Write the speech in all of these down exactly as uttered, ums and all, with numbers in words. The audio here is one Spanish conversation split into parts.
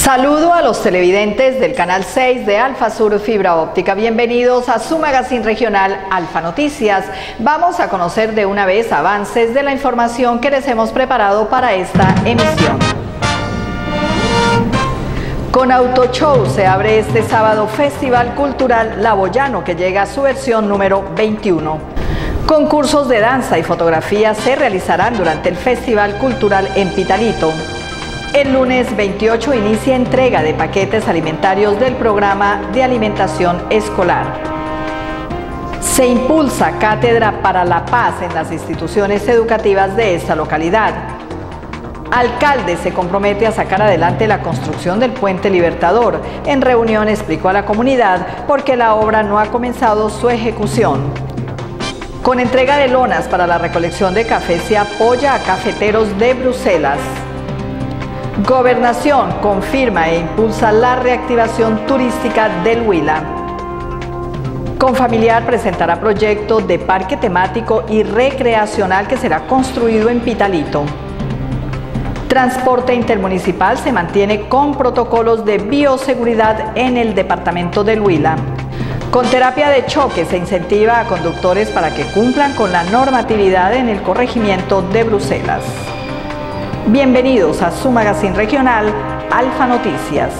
Saludo a los televidentes del canal seis de Alfa Sur Fibra Óptica. Bienvenidos a su magazine regional Alfa Noticias. Vamos a conocer de una vez avances de la información que les hemos preparado para esta emisión. Con Auto Show se abre este sábado Festival Cultural La Boyano, que llega a su versión número veintiuno. Concursos de danza y fotografía se realizarán durante el Festival Cultural en Pitalito. El lunes veintiocho inicia entrega de paquetes alimentarios del programa de alimentación escolar. Se impulsa Cátedra para la Paz en las instituciones educativas de esta localidad. Alcalde se compromete a sacar adelante la construcción del Puente Libertador. En reunión explicó a la comunidad por qué la obra no ha comenzado su ejecución. Con entrega de lonas para la recolección de café se apoya a cafeteros de Bruselas. Gobernación confirma e impulsa la reactivación turística del Huila. Confamiliar presentará proyecto de parque temático y recreacional que será construido en Pitalito. Transporte intermunicipal se mantiene con protocolos de bioseguridad en el departamento del Huila. Con terapia de choque se incentiva a conductores para que cumplan con la normatividad en el corregimiento de Bruselas. Bienvenidos a su magazine regional Alfa Noticias.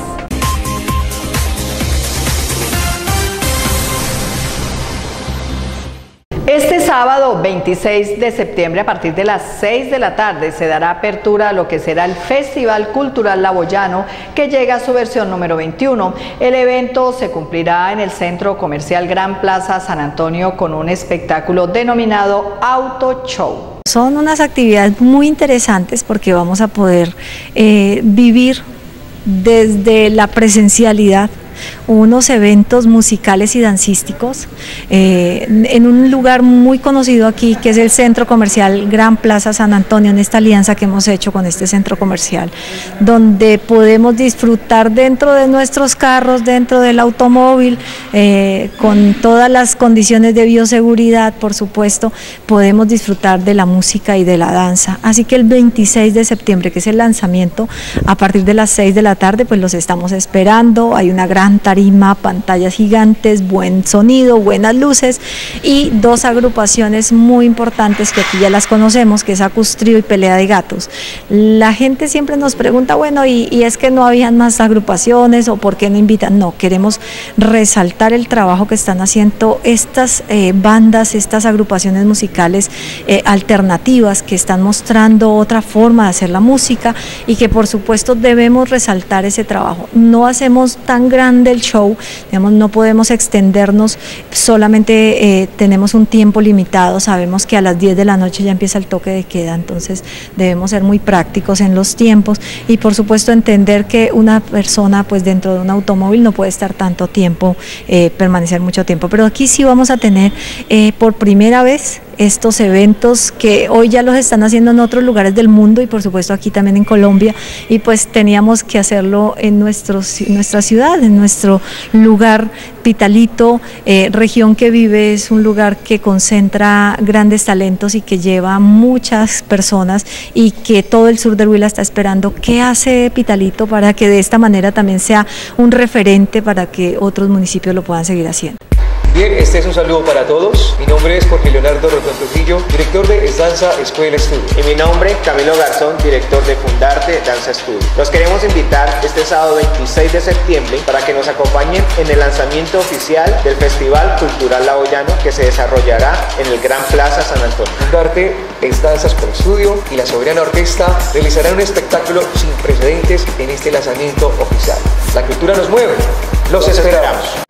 Este sábado veintiséis de septiembre a partir de las seis de la tarde se dará apertura a lo que será el Festival Cultural La Boyano, que llega a su versión número veintiuno. El evento se cumplirá en el Centro Comercial Gran Plaza San Antonio con un espectáculo denominado Auto Show. Son unas actividades muy interesantes porque vamos a poder eh, vivir desde la presencialidad unos eventos musicales y dancísticos eh, en un lugar muy conocido aquí, que es el Centro Comercial Gran Plaza San Antonio, en esta alianza que hemos hecho con este centro comercial, donde podemos disfrutar dentro de nuestros carros, dentro del automóvil, eh, con todas las condiciones de bioseguridad, por supuesto, podemos disfrutar de la música y de la danza. Así que el veintiséis de septiembre, que es el lanzamiento, a partir de las seis de la tarde, pues los estamos esperando. Hay una gran tarima, pantallas gigantes, buen sonido, buenas luces y dos agrupaciones muy importantes que aquí ya las conocemos, que es Acustrío y Pelea de Gatos. La gente siempre nos pregunta, bueno, y, y es que no habían más agrupaciones o por qué no invitan. No, queremos resaltar el trabajo que están haciendo estas eh, bandas, estas agrupaciones musicales eh, alternativas, que están mostrando otra forma de hacer la música y que por supuesto debemos resaltar ese trabajo. No hacemos tan grande del show, digamos, no podemos extendernos, solamente eh, tenemos un tiempo limitado, sabemos que a las diez de la noche ya empieza el toque de queda, entonces debemos ser muy prácticos en los tiempos y por supuesto entender que una persona pues dentro de un automóvil no puede estar tanto tiempo, eh, permanecer mucho tiempo, pero aquí sí vamos a tener eh, por primera vez estos eventos que hoy ya los están haciendo en otros lugares del mundo y por supuesto aquí también en Colombia, y pues teníamos que hacerlo en nuestro, nuestra ciudad, en nuestro lugar Pitalito, eh, región que vive, es un lugar que concentra grandes talentos y que lleva muchas personas y que todo el sur del Huila está esperando qué hace Pitalito para que de esta manera también sea un referente para que otros municipios lo puedan seguir haciendo. Bien, este es un saludo para todos. Mi nombre es Jorge Leonardo Rondón Trujillo, director de Es Danza Escuela Estudio. Y mi nombre, Camilo Garzón, director de Fundarte Danza Estudio. Los queremos invitar este sábado veintiséis de septiembre para que nos acompañen en el lanzamiento oficial del Festival Cultural La Boyano, que se desarrollará en el Gran Plaza San Antonio. Fundarte Es Danza Escuela Estudio y la Soberana Orquesta realizarán un espectáculo sin precedentes en este lanzamiento oficial. La cultura nos mueve. Los, Los esperamos. esperamos.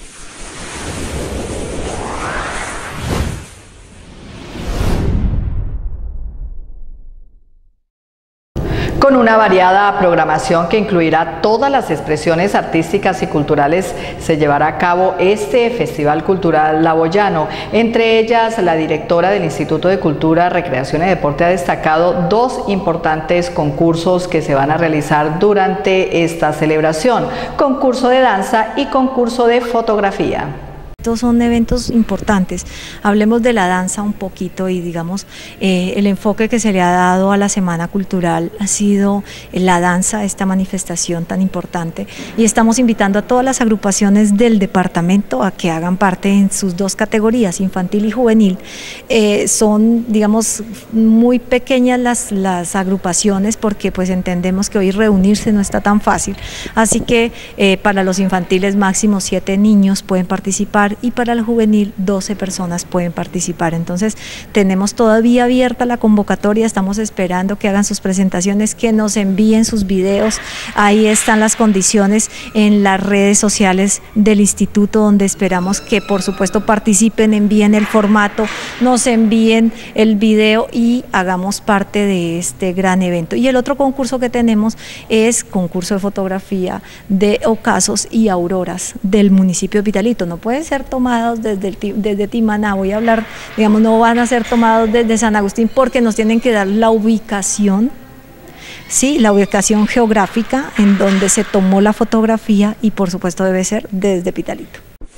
Con una variada programación que incluirá todas las expresiones artísticas y culturales, se llevará a cabo este Festival Cultural La Boyano. Entre ellas, la directora del Instituto de Cultura, Recreación y Deporte ha destacado dos importantes concursos que se van a realizar durante esta celebración: concurso de danza y concurso de fotografía. estos son eventos importantes. Hablemos de la danza un poquito y digamos eh, el enfoque que se le ha dado a la Semana Cultural ha sido la danza, esta manifestación tan importante, y estamos invitando a todas las agrupaciones del departamento a que hagan parte en sus dos categorías, infantil y juvenil. Eh, son digamos muy pequeñas las, las agrupaciones porque pues entendemos que hoy reunirse no está tan fácil, así que eh, para los infantiles máximo siete niños pueden participar y para el juvenil doce personas pueden participar. Entonces tenemos todavía abierta la convocatoria, estamos esperando que hagan sus presentaciones, que nos envíen sus videos, ahí están las condiciones en las redes sociales del instituto, donde esperamos que por supuesto participen, envíen el formato, nos envíen el video y hagamos parte de este gran evento. Y el otro concurso que tenemos es concurso de fotografía de ocasos y auroras del municipio de Pitalito. No pueden ser tomados desde, el, desde Timaná, voy a hablar, digamos, no van a ser tomados desde San Agustín porque nos tienen que dar la ubicación, sí, la ubicación geográfica en donde se tomó la fotografía y por supuesto debe ser desde Pitalito.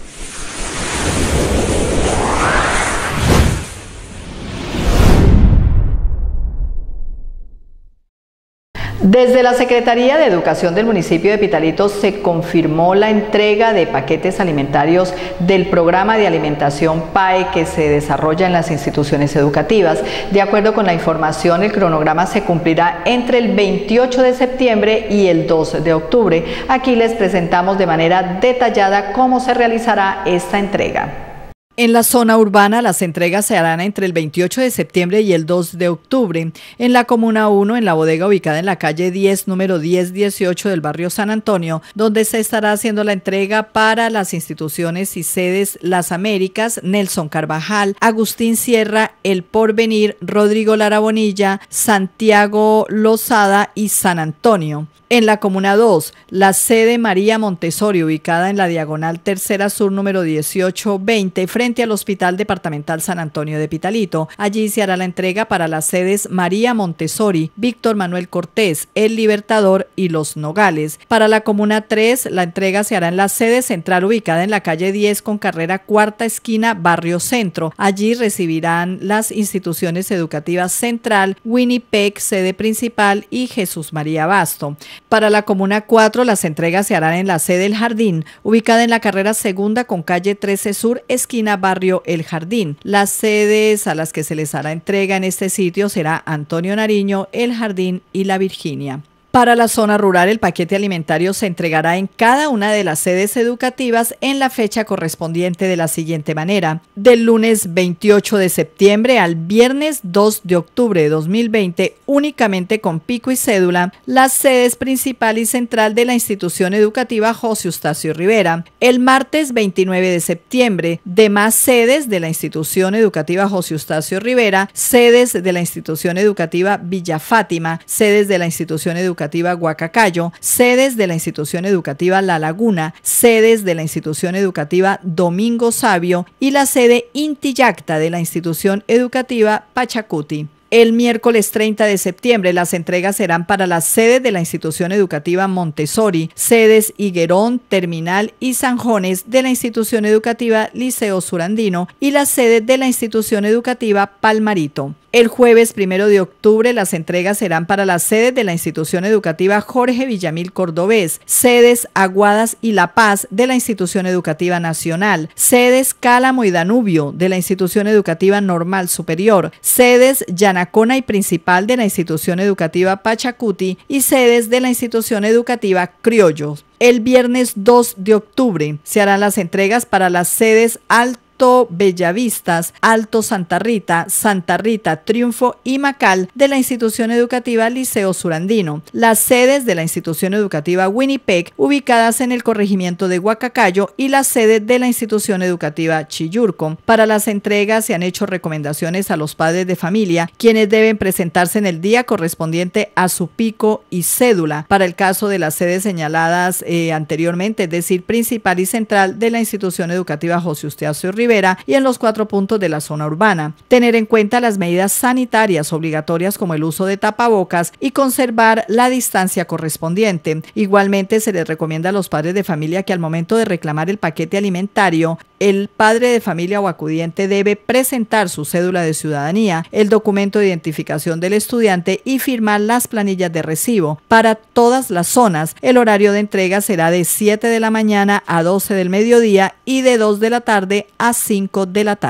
Desde la Secretaría de Educación del municipio de Pitalito se confirmó la entrega de paquetes alimentarios del programa de alimentación P A E que se desarrolla en las instituciones educativas. De acuerdo con la información, el cronograma se cumplirá entre el veintiocho de septiembre y el dos de octubre. Aquí les presentamos de manera detallada cómo se realizará esta entrega. En la zona urbana, las entregas se harán entre el veintiocho de septiembre y el dos de octubre. En la Comuna uno, en la bodega ubicada en la calle diez, número diez dieciocho del barrio San Antonio, donde se estará haciendo la entrega para las instituciones y sedes Las Américas, Nelson Carvajal, Agustín Sierra, El Porvenir, Rodrigo Lara Bonilla, Santiago Lozada y San Antonio. En la Comuna dos, la sede María Montessori, ubicada en la diagonal Tercera Sur número dieciocho veinte, frente al Hospital Departamental San Antonio de Pitalito. Allí se hará la entrega para las sedes María Montessori, Víctor Manuel Cortés, El Libertador y Los Nogales. Para la Comuna tres, la entrega se hará en la sede central ubicada en la calle diez con carrera cuarta esquina, barrio Centro. Allí recibirán las instituciones educativas Central, Winnipeg, sede principal, y Jesús María Basto. Para la Comuna cuatro, las entregas se harán en la sede El Jardín, ubicada en la carrera segunda con calle trece Sur, esquina barrio El Jardín. Las sedes a las que se les hará entrega en este sitio será Antonio Nariño, El Jardín y La Virginia. Para la zona rural, el paquete alimentario se entregará en cada una de las sedes educativas en la fecha correspondiente de la siguiente manera: del lunes veintiocho de septiembre al viernes dos de octubre de dos mil veinte, únicamente con pico y cédula, las sedes principal y central de la institución educativa José Eustacio Rivera. El martes veintinueve de septiembre, demás sedes de la institución educativa José Eustacio Rivera, sedes de la institución educativa Villa Fátima, sedes de la institución educativa Guacacayo, sedes de la institución educativa La Laguna, sedes de la institución educativa Domingo Sabio y la sede Inti Yacta de la institución educativa Pachacuti. El miércoles treinta de septiembre las entregas serán para las sedes de la institución educativa Montessori, sedes Higuerón, Terminal y Sanjones de la institución educativa Liceo Surandino y las sedes de la institución educativa Palmarito. El jueves primero de octubre las entregas serán para las sedes de la institución educativa Jorge Villamil Cordobés, sedes Aguadas y La Paz de la institución educativa Nacional, sedes Cálamo y Danubio de la institución educativa Normal Superior, sedes Yanacona y Principal de la institución educativa Pachacuti y sedes de la institución educativa Criollos. El viernes dos de octubre se harán las entregas para las sedes Alto Alto Bellavistas, Alto Santa Rita, Santa Rita, Triunfo y Macal de la institución educativa Liceo Surandino, las sedes de la institución educativa Winnipeg ubicadas en el corregimiento de Guacacayo y la sede de la institución educativa Chillurco. Para las entregas se han hecho recomendaciones a los padres de familia, quienes deben presentarse en el día correspondiente a su pico y cédula. Para el caso de las sedes señaladas eh, anteriormente, es decir, principal y central de la institución educativa José Eustacio Rivera, Rivera y en los cuatro puntos de la zona urbana. Tener en cuenta las medidas sanitarias obligatorias como el uso de tapabocas y conservar la distancia correspondiente. Igualmente se les recomienda a los padres de familia que al momento de reclamar el paquete alimentario, el padre de familia o acudiente debe presentar su cédula de ciudadanía, el documento de identificación del estudiante y firmar las planillas de recibo. Para todas las zonas, el horario de entrega será de siete de la mañana a doce del mediodía y de dos de la tarde a cinco de la tarde.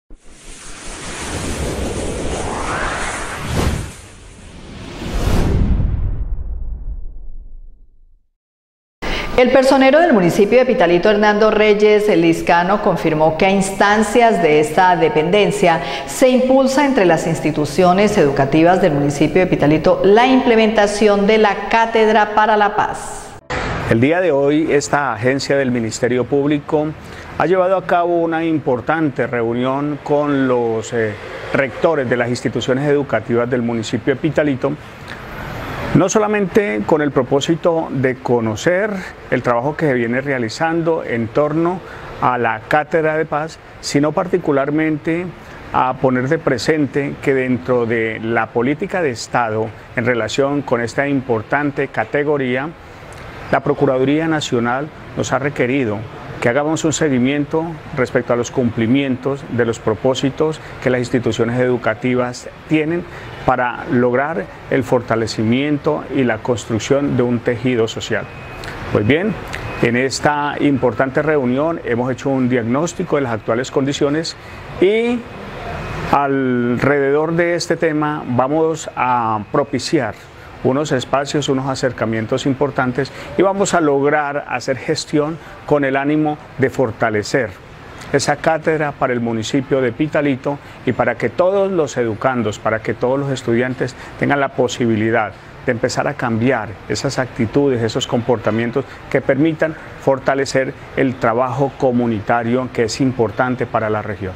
El personero del municipio de Pitalito, Hernando Reyes Liscano, confirmó que a instancias de esta dependencia se impulsa entre las instituciones educativas del municipio de Pitalito la implementación de la Cátedra para la Paz. El día de hoy, esta agencia del Ministerio Público ha llevado a cabo una importante reunión con los eh, rectores de las instituciones educativas del municipio de Pitalito, no solamente con el propósito de conocer el trabajo que se viene realizando en torno a la Cátedra de Paz, sino particularmente a poner de presente que dentro de la política de Estado en relación con esta importante categoría, la Procuraduría Nacional nos ha requerido que hagamos un seguimiento respecto a los cumplimientos de los propósitos que las instituciones educativas tienen para lograr el fortalecimiento y la construcción de un tejido social. Pues bien, en esta importante reunión hemos hecho un diagnóstico de las actuales condiciones y alrededor de este tema vamos a propiciar unos espacios, unos acercamientos importantes y vamos a lograr hacer gestión con el ánimo de fortalecer esa cátedra para el municipio de Pitalito y para que todos los educandos, para que todos los estudiantes tengan la posibilidad de empezar a cambiar esas actitudes, esos comportamientos que permitan fortalecer el trabajo comunitario que es importante para la región.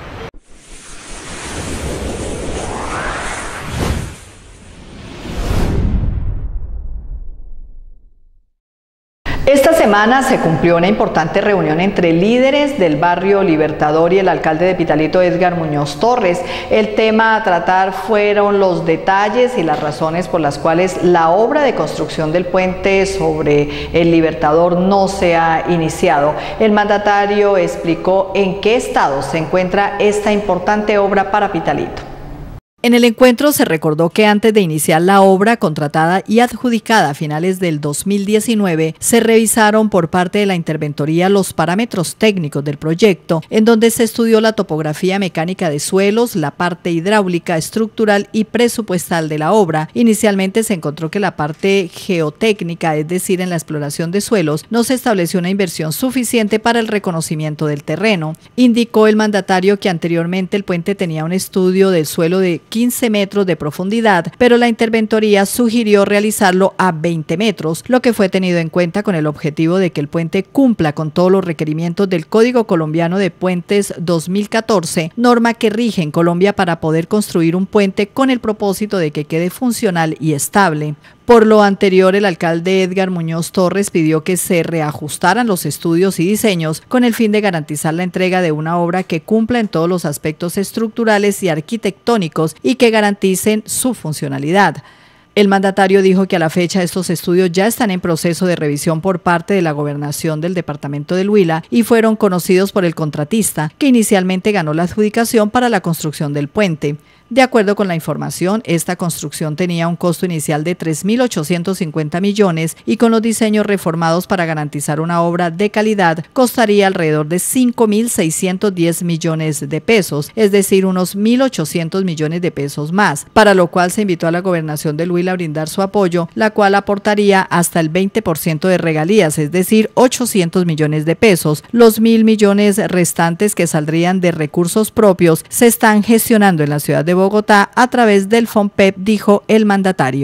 Esta semana se cumplió una importante reunión entre líderes del barrio Libertador y el alcalde de Pitalito, Edgar Muñoz Torres. El tema a tratar fueron los detalles y las razones por las cuales la obra de construcción del puente sobre el Libertador no se ha iniciado. El mandatario explicó en qué estado se encuentra esta importante obra para Pitalito. En el encuentro se recordó que antes de iniciar la obra contratada y adjudicada a finales del dos mil diecinueve, se revisaron por parte de la interventoría los parámetros técnicos del proyecto, en donde se estudió la topografía mecánica de suelos, la parte hidráulica, estructural y presupuestal de la obra. Inicialmente se encontró que la parte geotécnica, es decir, en la exploración de suelos, no se estableció una inversión suficiente para el reconocimiento del terreno. Indicó el mandatario que anteriormente el puente tenía un estudio del suelo de quince metros de profundidad, pero la interventoría sugirió realizarlo a veinte metros, lo que fue tenido en cuenta con el objetivo de que el puente cumpla con todos los requerimientos del Código Colombiano de Puentes dos mil catorce, norma que rige en Colombia para poder construir un puente con el propósito de que quede funcional y estable. Por lo anterior, el alcalde Edgar Muñoz Torres pidió que se reajustaran los estudios y diseños con el fin de garantizar la entrega de una obra que cumpla en todos los aspectos estructurales y arquitectónicos y que garanticen su funcionalidad. El mandatario dijo que a la fecha estos estudios ya están en proceso de revisión por parte de la gobernación del departamento del Huila y fueron conocidos por el contratista, que inicialmente ganó la adjudicación para la construcción del puente. De acuerdo con la información, esta construcción tenía un costo inicial de tres mil ochocientos cincuenta millones y con los diseños reformados para garantizar una obra de calidad costaría alrededor de cinco mil seiscientos diez millones de pesos, es decir, unos mil ochocientos millones de pesos más, para lo cual se invitó a la gobernación del Huila a brindar su apoyo, la cual aportaría hasta el veinte por ciento de regalías, es decir, ochocientos millones de pesos. Los mil millones restantes que saldrían de recursos propios se están gestionando en la ciudad de Bogotá a través del FONPEP, dijo el mandatario.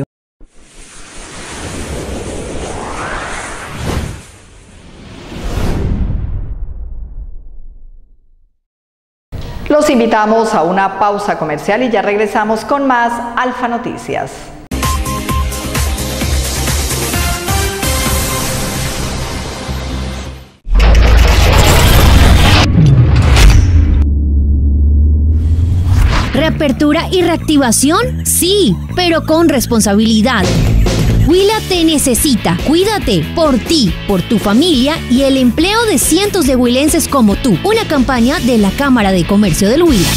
Los invitamos a una pausa comercial y ya regresamos con más Alfa Noticias. ¿Reapertura y reactivación? Sí, pero con responsabilidad. Huila te necesita. Cuídate por ti, por tu familia y el empleo de cientos de huilenses como tú. Una campaña de la Cámara de Comercio del Huila.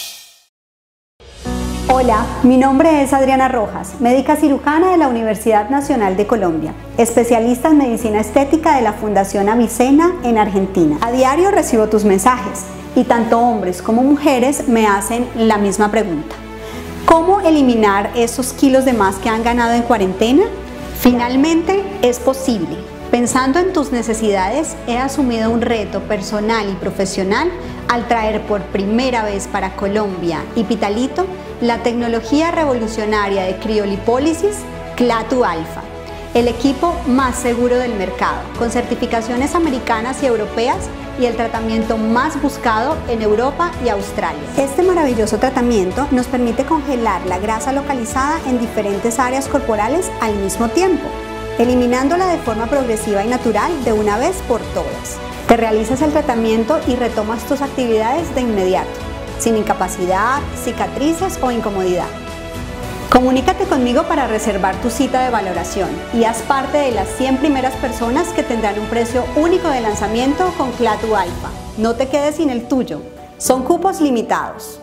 Hola, mi nombre es Adriana Rojas, médica cirujana de la Universidad Nacional de Colombia, especialista en medicina estética de la Fundación Avicena en Argentina. A diario recibo tus mensajes y tanto hombres como mujeres me hacen la misma pregunta. ¿Cómo eliminar esos kilos de más que han ganado en cuarentena? Finalmente es posible. Pensando en tus necesidades, he asumido un reto personal y profesional al traer por primera vez para Colombia y Pitalito la tecnología revolucionaria de criolipólisis Clatu Alpha, el equipo más seguro del mercado, con certificaciones americanas y europeas y el tratamiento más buscado en Europa y Australia. Este maravilloso tratamiento nos permite congelar la grasa localizada en diferentes áreas corporales al mismo tiempo, eliminándola de forma progresiva y natural de una vez por todas. Te realizas el tratamiento y retomas tus actividades de inmediato, sin incapacidad, cicatrices o incomodidad. Comunícate conmigo para reservar tu cita de valoración y haz parte de las cien primeras personas que tendrán un precio único de lanzamiento con Clatu Alpha. No te quedes sin el tuyo, son cupos limitados.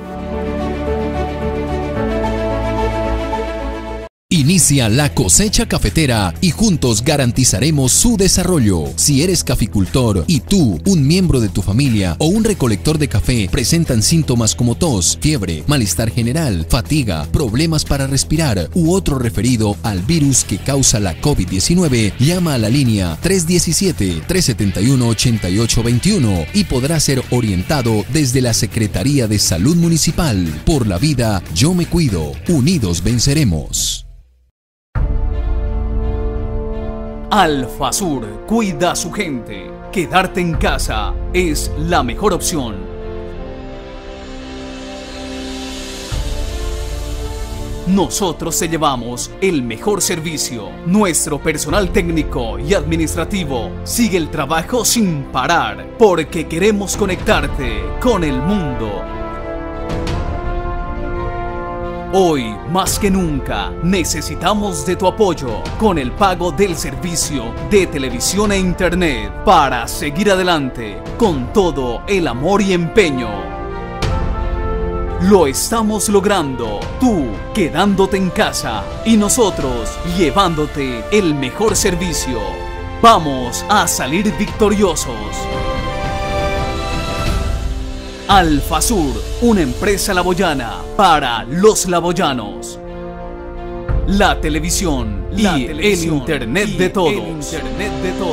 Inicia la cosecha cafetera y juntos garantizaremos su desarrollo. Si eres caficultor y tú, un miembro de tu familia o un recolector de café presentan síntomas como tos, fiebre, malestar general, fatiga, problemas para respirar u otro referido al virus que causa la COVID diecinueve, llama a la línea tres uno siete, tres siete uno, ocho ocho dos uno y podrá ser orientado desde la Secretaría de Salud Municipal. Por la vida, yo me cuido. Unidos venceremos. Alfasur cuida a su gente. Quedarte en casa es la mejor opción. Nosotros te llevamos el mejor servicio. Nuestro personal técnico y administrativo sigue el trabajo sin parar porque queremos conectarte con el mundo. Hoy, más que nunca, necesitamos de tu apoyo con el pago del servicio de televisión e internet para seguir adelante con todo el amor y empeño. Lo estamos logrando, tú quedándote en casa y nosotros llevándote el mejor servicio. Vamos a salir victoriosos. Alfasur, una empresa laboyana para los laboyanos. La televisión y La televisión, el internet y de todos. El internet de todos.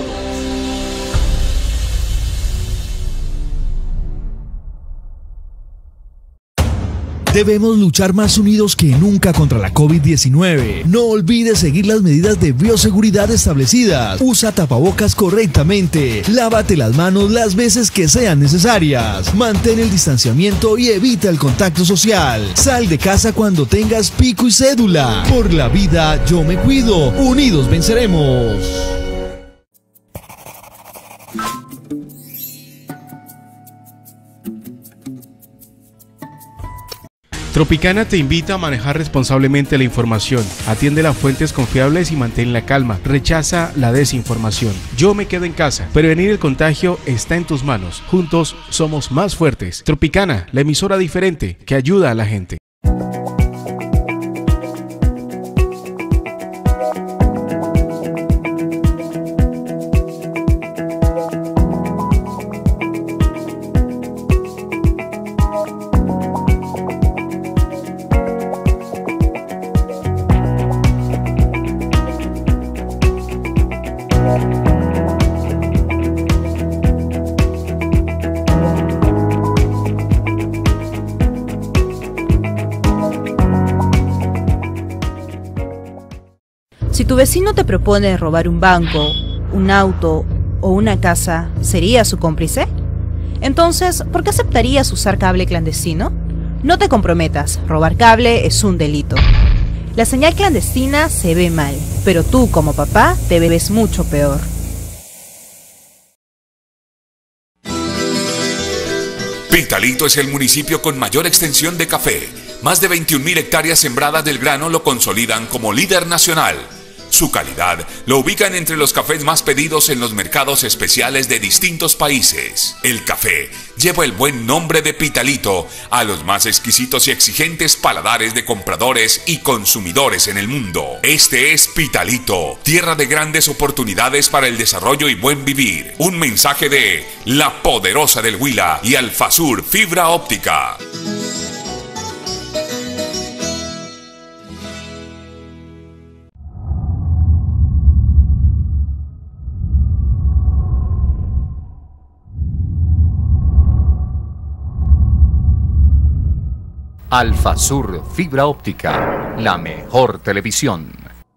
Debemos luchar más unidos que nunca contra la COVID diecinueve. No olvides seguir las medidas de bioseguridad establecidas. Usa tapabocas correctamente. Lávate las manos las veces que sean necesarias. Mantén el distanciamiento y evita el contacto social. Sal de casa cuando tengas pico y cédula. Por la vida, yo me cuido. Unidos venceremos. Tropicana te invita a manejar responsablemente la información, atiende las fuentes confiables y mantén la calma, rechaza la desinformación. Yo me quedo en casa, prevenir el contagio está en tus manos, juntos somos más fuertes. Tropicana, la emisora diferente que ayuda a la gente. Si tu vecino te propone robar un banco, un auto o una casa, ¿serías su cómplice? Entonces, ¿por qué aceptarías usar cable clandestino? No te comprometas, robar cable es un delito. La señal clandestina se ve mal, pero tú como papá te ves mucho peor. Pitalito es el municipio con mayor extensión de café. Más de veintiún mil hectáreas sembradas del grano lo consolidan como líder nacional. Su calidad lo ubican entre los cafés más pedidos en los mercados especiales de distintos países. El café lleva el buen nombre de Pitalito a los más exquisitos y exigentes paladares de compradores y consumidores en el mundo. Este es Pitalito, tierra de grandes oportunidades para el desarrollo y buen vivir. Un mensaje de La Poderosa del Huila y Alfasur Fibra Óptica. Alfasur Fibra Óptica, la mejor televisión.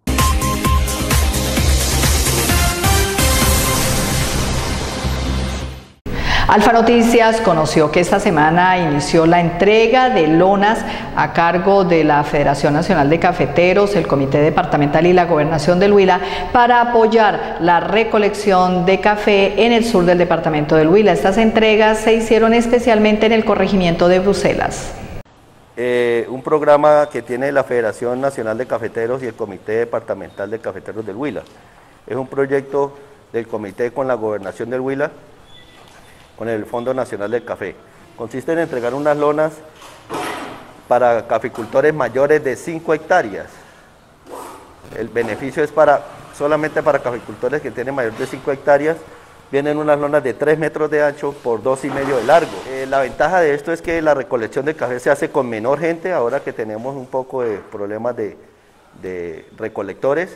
Alfa Noticias conoció que esta semana inició la entrega de lonas a cargo de la Federación Nacional de Cafeteros, el Comité Departamental y la Gobernación del Huila para apoyar la recolección de café en el sur del departamento del Huila. Estas entregas se hicieron especialmente en el corregimiento de Bruselas. Eh, un programa que tiene la Federación Nacional de Cafeteros y el Comité Departamental de Cafeteros del Huila. Es un proyecto del comité con la Gobernación del Huila, con el Fondo Nacional del Café. Consiste en entregar unas lonas para caficultores mayores de cinco hectáreas. El beneficio es para solamente para caficultores que tienen mayor de cinco hectáreas. Vienen unas lonas de tres metros de ancho por dos y medio de largo. Eh, la ventaja de esto es que la recolección de café se hace con menor gente, ahora que tenemos un poco de problemas de, de recolectores,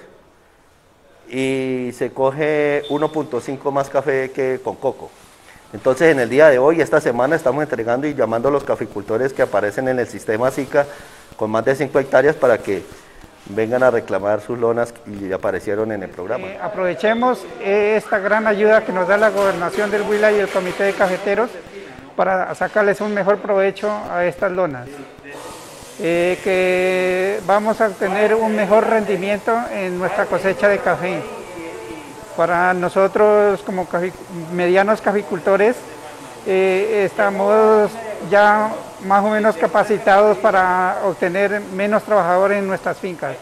y se coge uno punto cinco más café que con coco. Entonces en el día de hoy, esta semana, estamos entregando y llamando a los caficultores que aparecen en el sistema SICA con más de cinco hectáreas para que vengan a reclamar sus lonas y aparecieron en el programa. Eh, aprovechemos eh, esta gran ayuda que nos da la Gobernación del Huila y el Comité de Cafeteros para sacarles un mejor provecho a estas lonas. Eh, que vamos a obtener un mejor rendimiento en nuestra cosecha de café. Para nosotros como cafi- medianos caficultores eh, estamos ya más o menos capacitados para obtener menos trabajadores en nuestras fincas.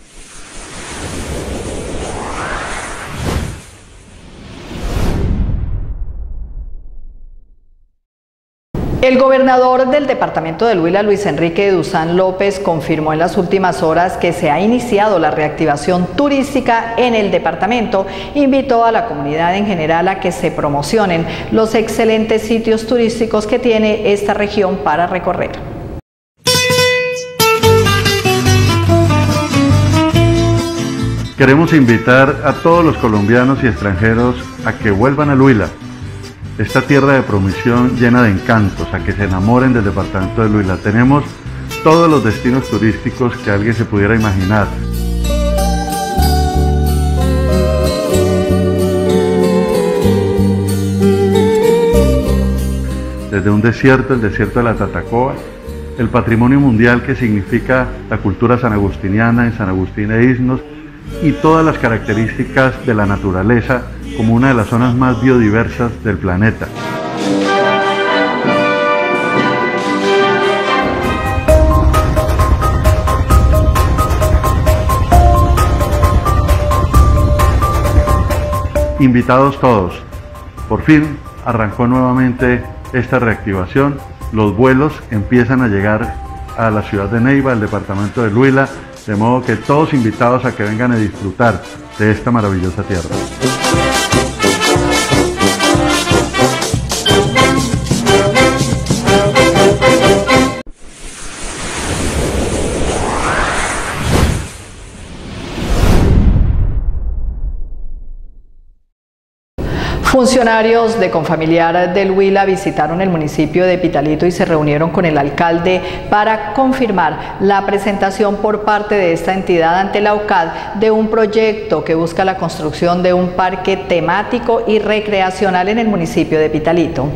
El gobernador del departamento del Huila, Luis Enrique Duzán López, confirmó en las últimas horas que se ha iniciado la reactivación turística en el departamento. Invitó a la comunidad en general a que se promocionen los excelentes sitios turísticos que tiene esta región para recorrer. Queremos invitar a todos los colombianos y extranjeros a que vuelvan al Huila, esta tierra de promisión llena de encantos, a que se enamoren del departamento del Huila. Tenemos todos los destinos turísticos que alguien se pudiera imaginar. Desde un desierto, el desierto de la Tatacoa, el patrimonio mundial que significa la cultura sanagustiniana en San Agustín e Isnos, y todas las características de la naturaleza como una de las zonas más biodiversas del planeta. Invitados todos, por fin arrancó nuevamente esta reactivación, los vuelos empiezan a llegar a la ciudad de Neiva, al departamento del Huila, de modo que todos invitados a que vengan a disfrutar de esta maravillosa tierra. Funcionarios de Confamiliar del Huila visitaron el municipio de Pitalito y se reunieron con el alcalde para confirmar la presentación por parte de esta entidad ante la U C A D de un proyecto que busca la construcción de un parque temático y recreacional en el municipio de Pitalito.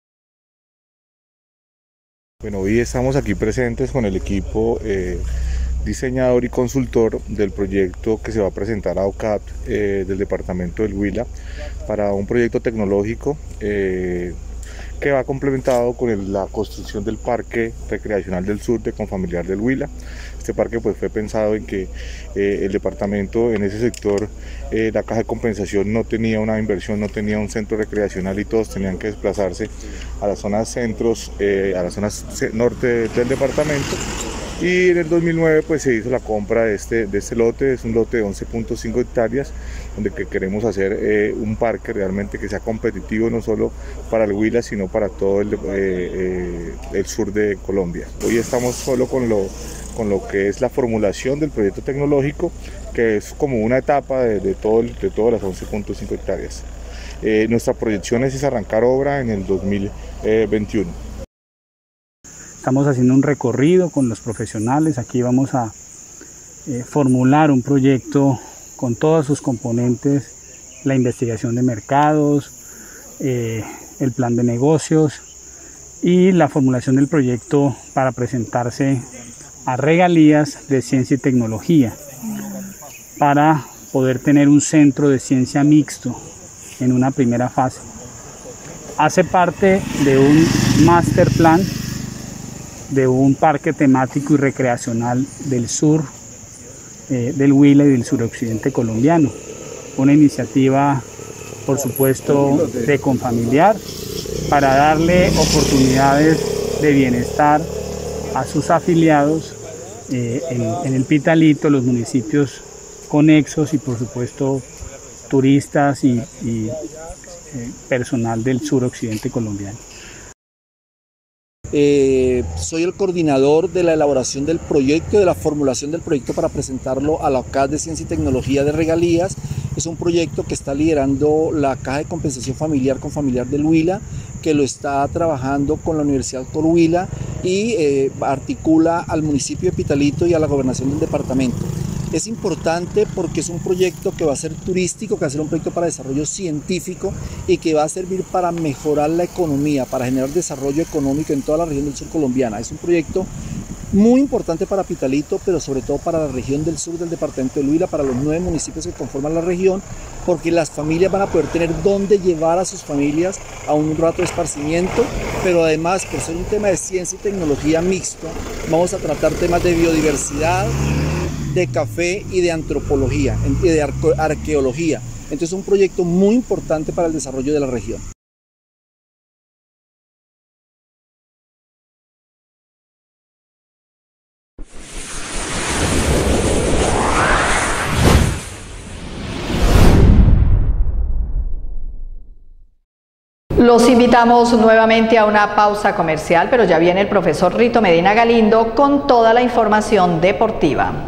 Bueno, hoy estamos aquí presentes con el equipo eh, diseñador y consultor del proyecto que se va a presentar a OCAP eh, del departamento del Huila para un proyecto tecnológico eh, que va complementado con el, la construcción del Parque Recreacional del Sur de Confamiliar del Huila. Este parque pues, fue pensado en que eh, el departamento en ese sector, eh, la caja de compensación no tenía una inversión, no tenía un centro recreacional y todos tenían que desplazarse a las zonas centros, eh, a las zonas norte del departamento. Y en el dos mil nueve pues, se hizo la compra de este, de este lote, es un lote de once punto cinco hectáreas, donde que queremos hacer eh, un parque realmente que sea competitivo no solo para el Huila, sino para todo el, eh, eh, el sur de Colombia. Hoy estamos solo con lo, con lo que es la formulación del proyecto tecnológico, que es como una etapa de, de, todo el, de todas las once punto cinco hectáreas. Eh, nuestra proyección es arrancar obra en el dos mil veintiuno. Estamos haciendo un recorrido con los profesionales, aquí vamos a eh, formular un proyecto con todos sus componentes, la investigación de mercados, eh, el plan de negocios y la formulación del proyecto para presentarse a regalías de ciencia y tecnología para poder tener un centro de ciencia mixto en una primera fase. Hace parte de un master plan de un parque temático y recreacional del sur eh, del Huila y del suroccidente colombiano. Una iniciativa, por supuesto, de Confamiliar para darle oportunidades de bienestar a sus afiliados eh, en, en el Pitalito, los municipios conexos y, por supuesto, turistas y, y eh, personal del suroccidente colombiano. Eh, soy el coordinador de la elaboración del proyecto, de la formulación del proyecto para presentarlo a la OCAP de Ciencia y Tecnología de Regalías. Es un proyecto que está liderando la Caja de Compensación Familiar Confamiliar del Huila, que lo está trabajando con la Universidad del Huila y eh, articula al municipio de Pitalito y a la gobernación del departamento. Es importante porque es un proyecto que va a ser turístico, que va a ser un proyecto para desarrollo científico y que va a servir para mejorar la economía, para generar desarrollo económico en toda la región del sur colombiana. Es un proyecto muy importante para Pitalito, pero sobre todo para la región del sur del departamento del Huila, para los nueve municipios que conforman la región, porque las familias van a poder tener dónde llevar a sus familias a un rato de esparcimiento, pero además, por ser un tema de ciencia y tecnología mixto, vamos a tratar temas de biodiversidad, de café y de antropología y de arqueología. Entonces es un proyecto muy importante para el desarrollo de la región. Los invitamos nuevamente a una pausa comercial, pero ya viene el profesor Rito Medina Galindo con toda la información deportiva.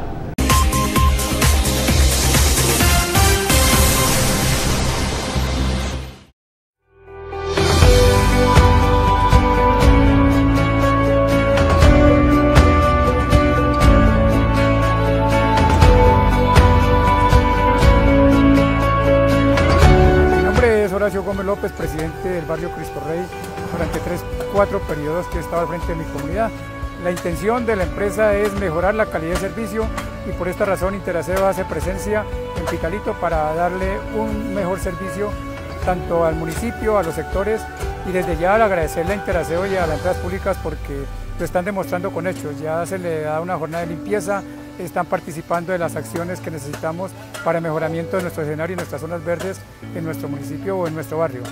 Horacio Gómez López, presidente del barrio Cristo Rey, durante tres, cuatro periodos que he estado al frente de mi comunidad. La intención de la empresa es mejorar la calidad de servicio y por esta razón Interaseo hace presencia en Pitalito para darle un mejor servicio tanto al municipio, a los sectores, y desde ya al agradecerle a Interaseo y a las empresas públicas porque lo están demostrando con hechos. Ya se le da una jornada de limpieza, están participando de las acciones que necesitamos para el mejoramiento de nuestro escenario y nuestras zonas verdes en nuestro municipio o en nuestro barrio.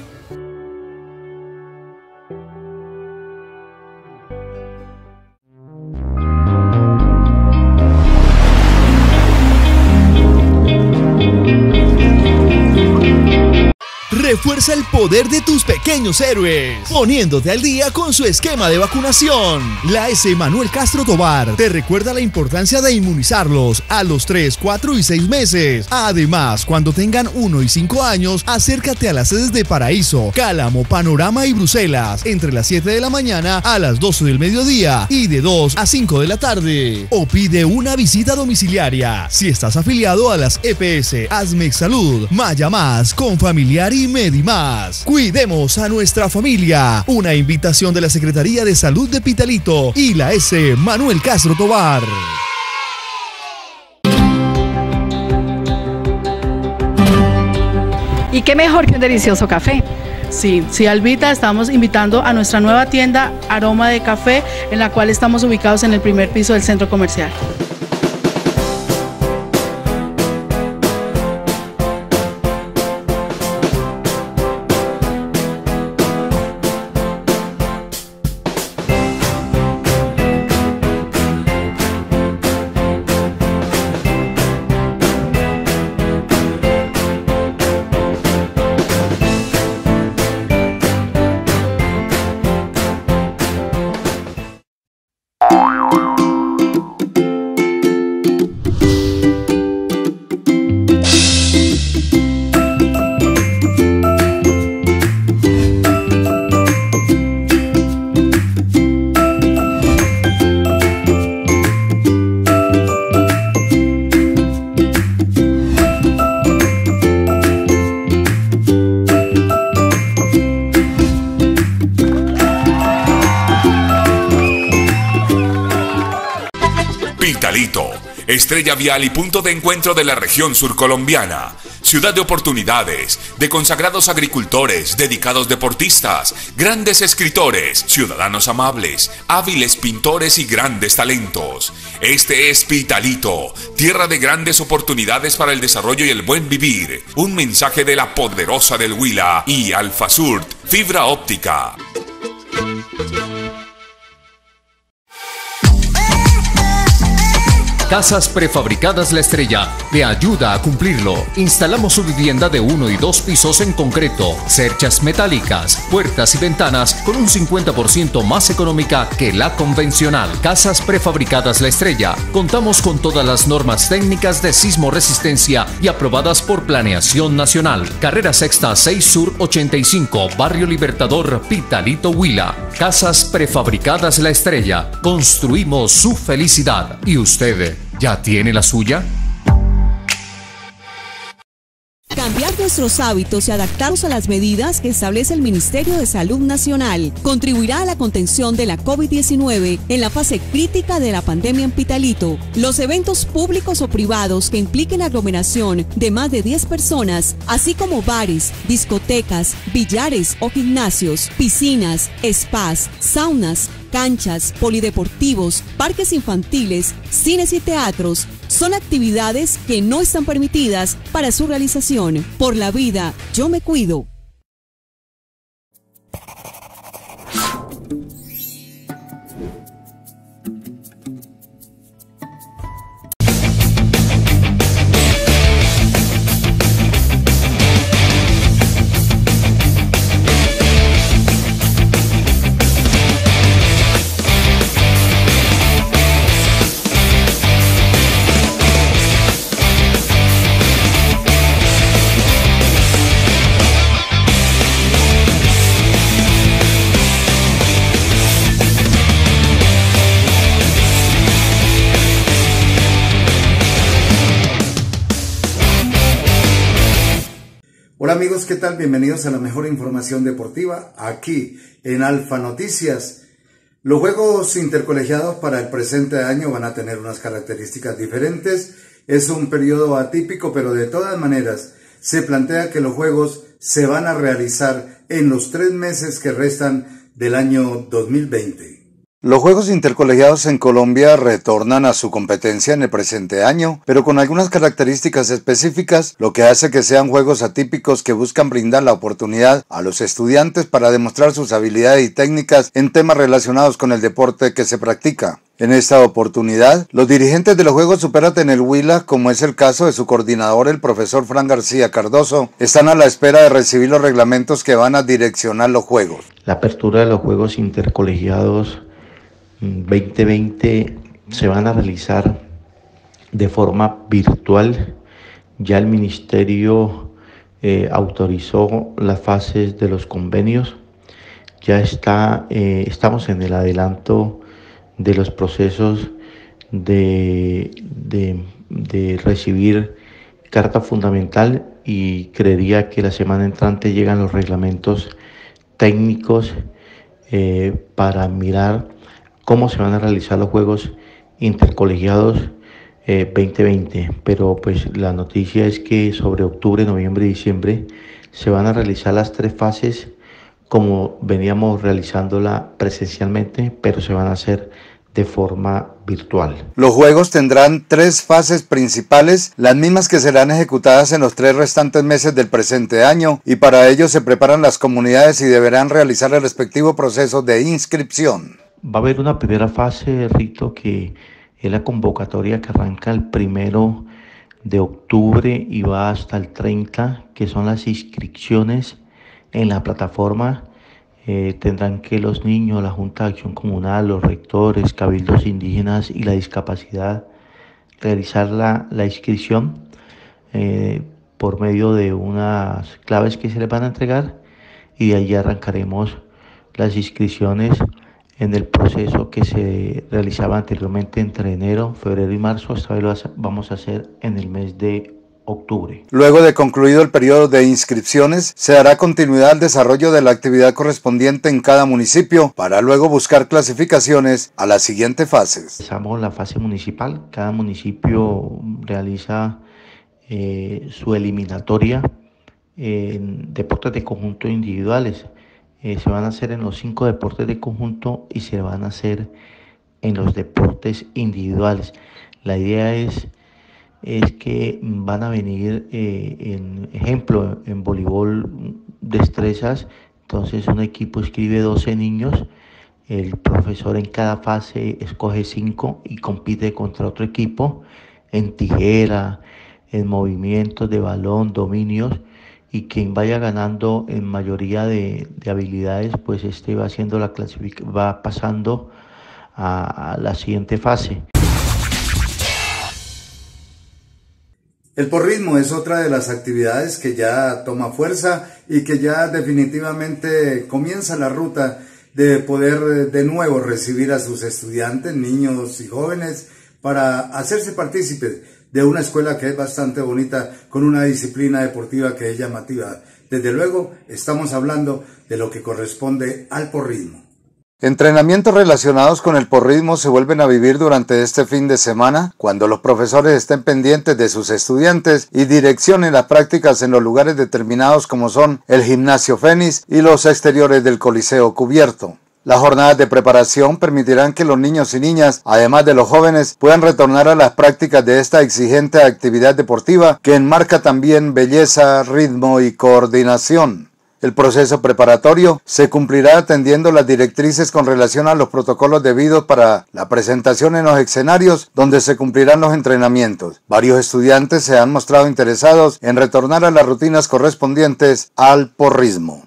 Refuerza el poder de tus pequeños héroes, poniéndote al día con su esquema de vacunación. La A S Manuel Castro Tovar te recuerda la importancia de inmunizarlos a los tres, cuatro y seis meses. Además, cuando tengan uno y cinco años, acércate a las sedes de Paraíso, Cálamo, Panorama y Bruselas, entre las siete de la mañana a las doce del mediodía y de dos a cinco de la tarde. O pide una visita domiciliaria. Si estás afiliado a las E P S, Asmex Salud, Maya Más, Confamiliar y Medimás. Cuidemos a nuestra familia. Una invitación de la Secretaría de Salud de Pitalito y la A S Manuel Castro Tovar. Y qué mejor que un delicioso café. Sí, sí, Albita, estamos invitando a nuestra nueva tienda Aroma de Café, en la cual estamos ubicados en el primer piso del centro comercial. Estrella vial y punto de encuentro de la región surcolombiana, ciudad de oportunidades, de consagrados agricultores, dedicados deportistas, grandes escritores, ciudadanos amables, hábiles pintores y grandes talentos. Este es Pitalito, tierra de grandes oportunidades para el desarrollo y el buen vivir. Un mensaje de la poderosa del Huila y Alfasurt, fibra óptica. Casas Prefabricadas La Estrella le ayuda a cumplirlo. Instalamos su vivienda de uno y dos pisos en concreto, cerchas metálicas, puertas y ventanas con un cincuenta por ciento más económica que la convencional. Casas Prefabricadas La Estrella. Contamos con todas las normas técnicas de sismo resistencia y aprobadas por Planeación Nacional. Carrera Sexta seis Sur ochenta y cinco, Barrio Libertador, Pitalito, Huila. Casas Prefabricadas La Estrella. Construimos su felicidad. ¿Y usted ya tiene la suya? Cambiar nuestros hábitos y adaptarnos a las medidas que establece el Ministerio de Salud Nacional contribuirá a la contención de la COVID diecinueve en la fase crítica de la pandemia en Pitalito. Los eventos públicos o privados que impliquen aglomeración de más de diez personas, así como bares, discotecas, billares o gimnasios, piscinas, spas, saunas, canchas, polideportivos, parques infantiles, cines y teatros, son actividades que no están permitidas para su realización. Por la vida, yo me cuido. Hola amigos, ¿qué tal? Bienvenidos a la mejor información deportiva aquí en Alfa Noticias. Los Juegos Intercolegiados para el presente año van a tener unas características diferentes. Es un periodo atípico, pero de todas maneras se plantea que los Juegos se van a realizar en los tres meses que restan del año dos mil veinte. Los Juegos Intercolegiados en Colombia retornan a su competencia en el presente año, pero con algunas características específicas, lo que hace que sean juegos atípicos que buscan brindar la oportunidad a los estudiantes para demostrar sus habilidades y técnicas en temas relacionados con el deporte que se practica. En esta oportunidad, los dirigentes de los Juegos Supérate en el Huila, como es el caso de su coordinador, el profesor Fran García Cardoso, están a la espera de recibir los reglamentos que van a direccionar los Juegos. La apertura de los Juegos Intercolegiados veinte veinte se van a realizar de forma virtual. Ya el Ministerio eh, autorizó las fases de los convenios. Ya está, eh, estamos en el adelanto de los procesos de, de, de recibir carta fundamental y creería que la semana entrante llegan los reglamentos técnicos eh, para mirar cómo se van a realizar los Juegos Intercolegiados eh, veinte veinte, pero pues la noticia es que sobre octubre, noviembre y diciembre Se van a realizar las tres fases como veníamos realizándola presencialmente, pero se van a hacer de forma virtual. Los juegos tendrán tres fases principales, las mismas que serán ejecutadas en los tres restantes meses del presente año, y para ello se preparan las comunidades y deberán realizar el respectivo proceso de inscripción. Va a haber una primera fase, Rito, que es la convocatoria que arranca el primero de octubre y va hasta el treinta, que son las inscripciones en la plataforma. Eh, tendrán que los niños, la Junta de Acción Comunal, los rectores, cabildos indígenas y la discapacidad realizar la, la inscripción eh, por medio de unas claves que se les van a entregar, y de ahí arrancaremos las inscripciones en el proceso que se realizaba anteriormente entre enero, febrero y marzo. Esta vez lo vamos a hacer en el mes de octubre. Luego de concluido el periodo de inscripciones, se dará continuidad al desarrollo de la actividad correspondiente en cada municipio para luego buscar clasificaciones a las siguientes fases. Empezamos la fase municipal. Cada municipio realiza eh, su eliminatoria en deportes de conjunto individuales. Eh, se van a hacer en los cinco deportes de conjunto y se van a hacer en los deportes individuales. La idea es es que van a venir, eh, en ejemplo, en voleibol destrezas, entonces un equipo inscribe doce niños, el profesor en cada fase escoge cinco y compite contra otro equipo en tijera, en movimientos de balón, dominios, y quien vaya ganando en mayoría de, de habilidades, pues este va haciendo la clasific- va pasando a, a la siguiente fase. El porrismo es otra de las actividades que ya toma fuerza y que ya definitivamente comienza la ruta de poder de nuevo recibir a sus estudiantes, niños y jóvenes, para hacerse partícipes de una escuela que es bastante bonita, con una disciplina deportiva que es llamativa. Desde luego, estamos hablando de lo que corresponde al porrismo. Entrenamientos relacionados con el porrismo se vuelven a vivir durante este fin de semana, cuando los profesores estén pendientes de sus estudiantes y direccionen las prácticas en los lugares determinados, como son el Gimnasio Fénix y los exteriores del Coliseo Cubierto. Las jornadas de preparación permitirán que los niños y niñas, además de los jóvenes, puedan retornar a las prácticas de esta exigente actividad deportiva que enmarca también belleza, ritmo y coordinación. El proceso preparatorio se cumplirá atendiendo las directrices con relación a los protocolos debidos para la presentación en los escenarios donde se cumplirán los entrenamientos. Varios estudiantes se han mostrado interesados en retornar a las rutinas correspondientes al porrismo.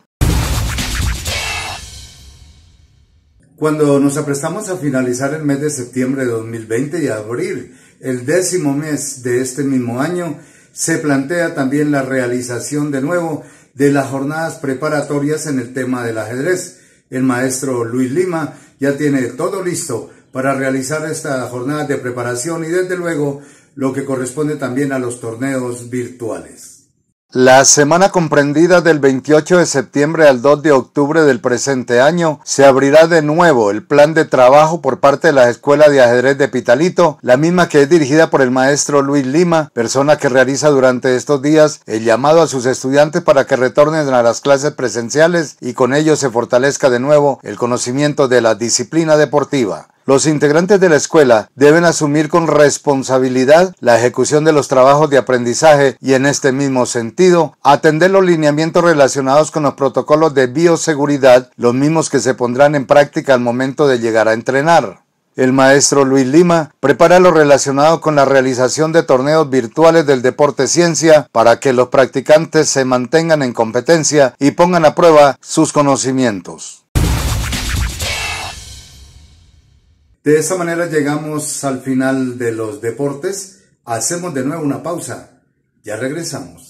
Cuando nos aprestamos a finalizar el mes de septiembre de dos mil veinte y a abrir el décimo mes de este mismo año, se plantea también la realización de nuevo de las jornadas preparatorias en el tema del ajedrez. El maestro Luis Lima ya tiene todo listo para realizar esta jornada de preparación y desde luego lo que corresponde también a los torneos virtuales. La semana comprendida del veintiocho de septiembre al dos de octubre del presente año se abrirá de nuevo el plan de trabajo por parte de la Escuela de Ajedrez de Pitalito, la misma que es dirigida por el maestro Luis Lima, persona que realiza durante estos días el llamado a sus estudiantes para que retornen a las clases presenciales y con ello se fortalezca de nuevo el conocimiento de la disciplina deportiva. Los integrantes de la escuela deben asumir con responsabilidad la ejecución de los trabajos de aprendizaje y en este mismo sentido atender los lineamientos relacionados con los protocolos de bioseguridad, los mismos que se pondrán en práctica al momento de llegar a entrenar. El maestro Luis Lima prepara lo relacionado con la realización de torneos virtuales del deporte ciencia para que los practicantes se mantengan en competencia y pongan a prueba sus conocimientos. De esta manera llegamos al final de los deportes. Hacemos de nuevo una pausa. Ya regresamos.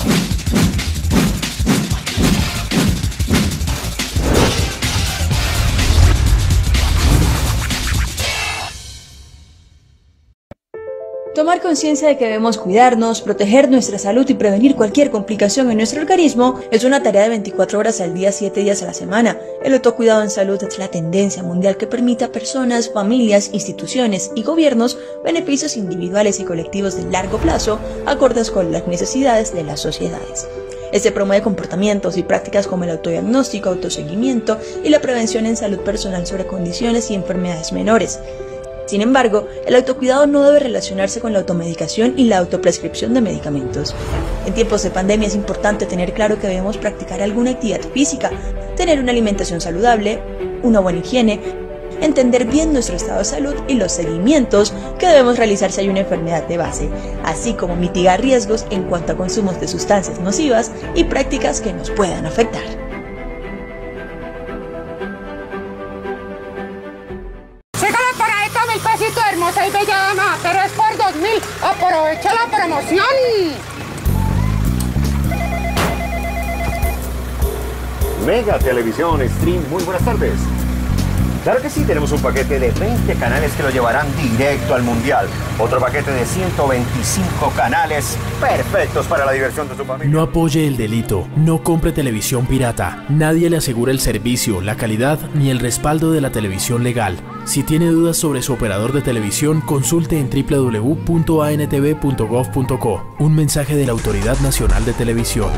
Tomar conciencia de que debemos cuidarnos, proteger nuestra salud y prevenir cualquier complicación en nuestro organismo es una tarea de veinticuatro horas al día, siete días a la semana. El autocuidado en salud es la tendencia mundial que permite a personas, familias, instituciones y gobiernos beneficios individuales y colectivos de largo plazo acordes con las necesidades de las sociedades. Este promueve comportamientos y prácticas como el autodiagnóstico, autoseguimiento y la prevención en salud personal sobre condiciones y enfermedades menores. Sin embargo, el autocuidado no debe relacionarse con la automedicación y la autoprescripción de medicamentos. En tiempos de pandemia es importante tener claro que debemos practicar alguna actividad física, tener una alimentación saludable, una buena higiene, entender bien nuestro estado de salud y los seguimientos que debemos realizar si hay una enfermedad de base, así como mitigar riesgos en cuanto a consumos de sustancias nocivas y prácticas que nos puedan afectar. Hermosa y bella dama, pero es por dos mil. Aprovecha la promoción. Mega Televisión Stream, muy buenas tardes. Claro que sí, tenemos un paquete de veinte canales que lo llevarán directo al Mundial. Otro paquete de ciento veinticinco canales perfectos para la diversión de su familia. No apoye el delito, no compre televisión pirata. Nadie le asegura el servicio, la calidad ni el respaldo de la televisión legal. Si tiene dudas sobre su operador de televisión, consulte en w w w punto a n t v punto gov punto co. Un mensaje de la Autoridad Nacional de Televisión.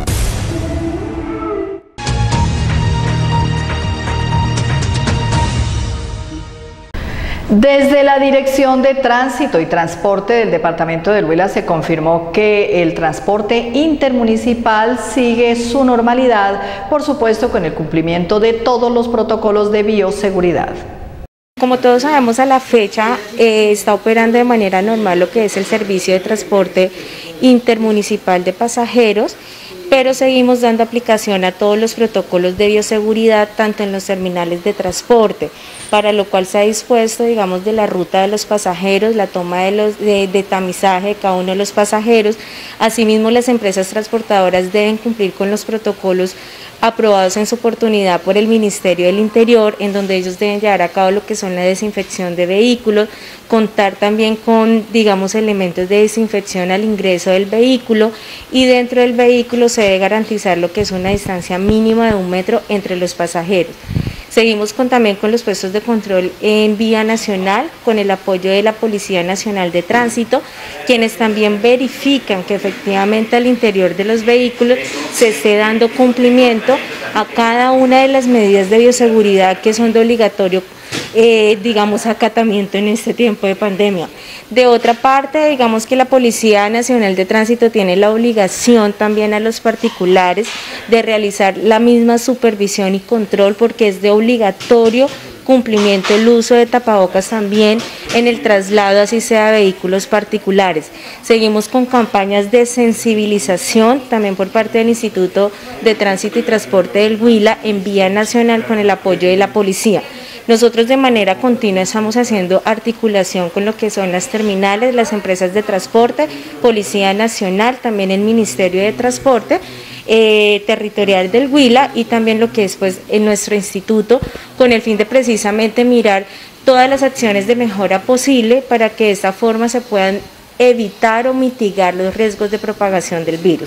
Desde la Dirección de Tránsito y Transporte del Departamento del Huila se confirmó que el transporte intermunicipal sigue su normalidad, por supuesto con el cumplimiento de todos los protocolos de bioseguridad. Como todos sabemos, a la fecha eh, está operando de manera normal lo que es el servicio de transporte intermunicipal de pasajeros, pero seguimos dando aplicación a todos los protocolos de bioseguridad, tanto en los terminales de transporte, para lo cual se ha dispuesto, digamos, de la ruta de los pasajeros, la toma de, los, de, de tamizaje de cada uno de los pasajeros. Asimismo, las empresas transportadoras deben cumplir con los protocolos aprobados en su oportunidad por el Ministerio del Interior, en donde ellos deben llevar a cabo lo que son la desinfección de vehículos, contar también con, digamos, elementos de desinfección al ingreso del vehículo, y dentro del vehículo se debe garantizar lo que es una distancia mínima de un metro entre los pasajeros. Seguimos con, también con los puestos de control en vía nacional, con el apoyo de la Policía Nacional de Tránsito, quienes también verifican que efectivamente al interior de los vehículos se esté dando cumplimiento a cada una de las medidas de bioseguridad que son de obligatorio Eh, digamos, acatamiento en este tiempo de pandemia. De otra parte, digamos que la Policía Nacional de Tránsito tiene la obligación también a los particulares de realizar la misma supervisión y control, porque es de obligatorio cumplimiento el uso de tapabocas también en el traslado, así sea de vehículos particulares. Seguimos con campañas de sensibilización también por parte del Instituto de Tránsito y Transporte del Huila en vía nacional con el apoyo de la policía. Nosotros de manera continua estamos haciendo articulación con lo que son las terminales, las empresas de transporte, Policía Nacional, también el Ministerio de Transporte eh, Territorial del Huila y también lo que es pues en nuestro instituto, con el fin de precisamente mirar todas las acciones de mejora posible para que de esta forma se puedan evitar o mitigar los riesgos de propagación del virus.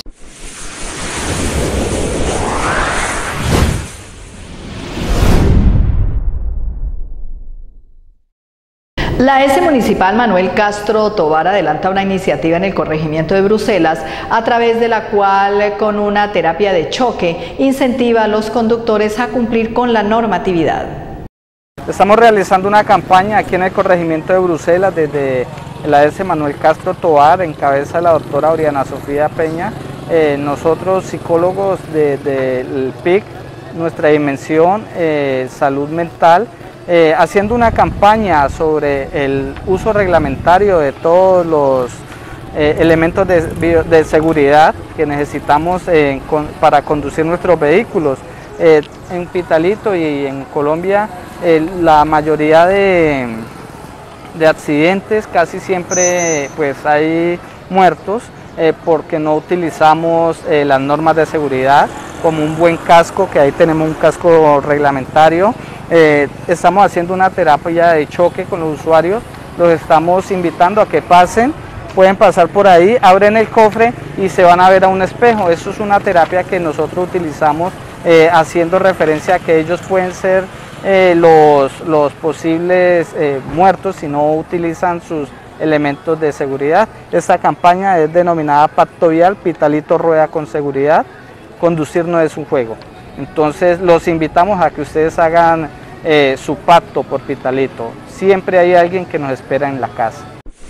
La S Municipal Manuel Castro Tovar adelanta una iniciativa en el corregimiento de Bruselas, a través de la cual, con una terapia de choque, incentiva a los conductores a cumplir con la normatividad. Estamos realizando una campaña aquí en el corregimiento de Bruselas desde la S Manuel Castro Tovar, en cabeza de la doctora Oriana Sofía Peña. Eh, nosotros, psicólogos del de, de P I C, nuestra dimensión eh, salud mental, Eh, haciendo una campaña sobre el uso reglamentario de todos los eh, elementos de, de seguridad que necesitamos eh, con, para conducir nuestros vehículos. Eh, en Pitalito y en Colombia eh, la mayoría de, de accidentes casi siempre pues hay muertos eh, porque no utilizamos eh, las normas de seguridad, como un buen casco, que ahí tenemos un casco reglamentario. Eh, estamos haciendo una terapia de choque con los usuarios, los estamos invitando a que pasen, pueden pasar por ahí, abren el cofre y se van a ver a un espejo. Eso es una terapia que nosotros utilizamos eh, haciendo referencia a que ellos pueden ser eh, los, los posibles eh, muertos si no utilizan sus elementos de seguridad. Esta campaña es denominada Pacto Vial, Pitalito Rueda con Seguridad, conducir no es un juego. Entonces los invitamos a que ustedes hagan eh, su pacto por Pitalito. Siempre hay alguien que nos espera en la casa.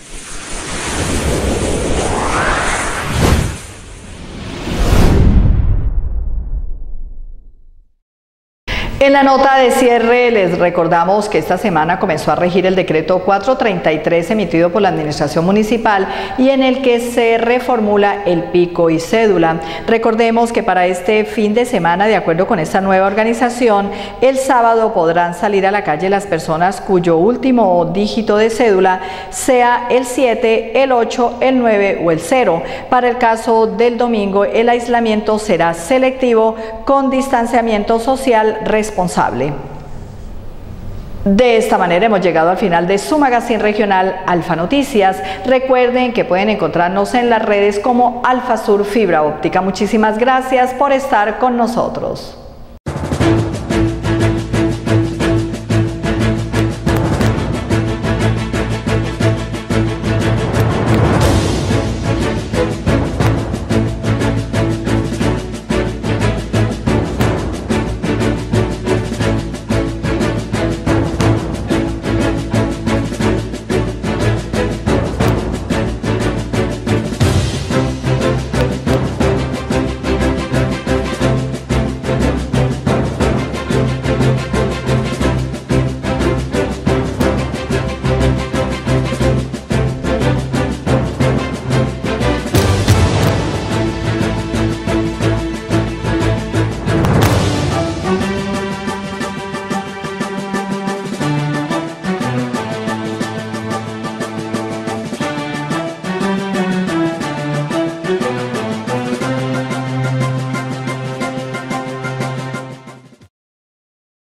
En la nota de cierre les recordamos que esta semana comenzó a regir el decreto cuatrocientos treinta y tres emitido por la Administración Municipal y en el que se reformula el pico y cédula. Recordemos que para este fin de semana, de acuerdo con esta nueva organización, el sábado podrán salir a la calle las personas cuyo último dígito de cédula sea el siete, el ocho, el nueve o el cero. Para el caso del domingo, el aislamiento será selectivo con distanciamiento social responsable. De esta manera hemos llegado al final de su magazine regional Alfa Noticias. Recuerden que pueden encontrarnos en las redes como Alfa Sur Fibra Óptica. Muchísimas gracias por estar con nosotros.